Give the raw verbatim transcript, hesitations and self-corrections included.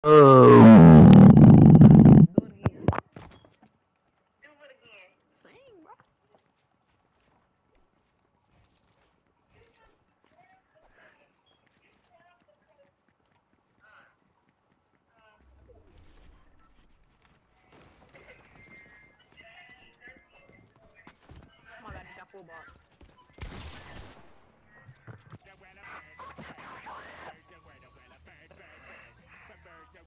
Um, Do it again. Sing, bro. Oh my god, he got full bar.